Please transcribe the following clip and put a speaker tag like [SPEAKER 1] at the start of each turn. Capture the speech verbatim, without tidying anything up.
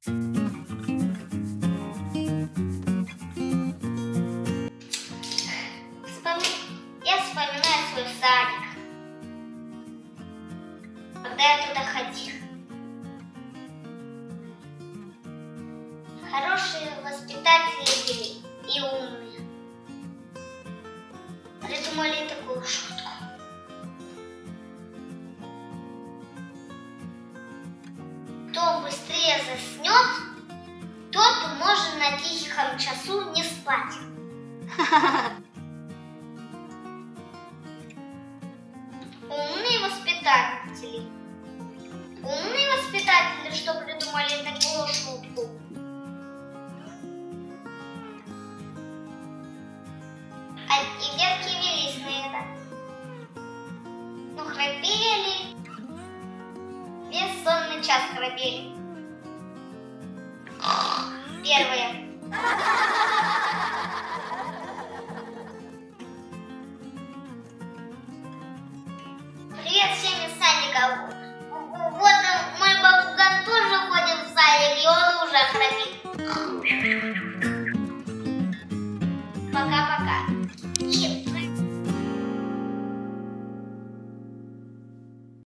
[SPEAKER 1] Я вспоминаю свой садик, когда я туда ходила. Хорошие воспитатели были и умные. Придумали такую шутку. Кто быстрее заснет, тот может на тихом часу не спать. Умные воспитатели. Умные воспитатели, что придумали такую шутку. А и детки велись на это. Ну, храпели. Весь сонный час храпели. Первое. Привет всем из садика. Вот мой бабуган тоже ходит в садик, и он уже храпит. Пока-пока.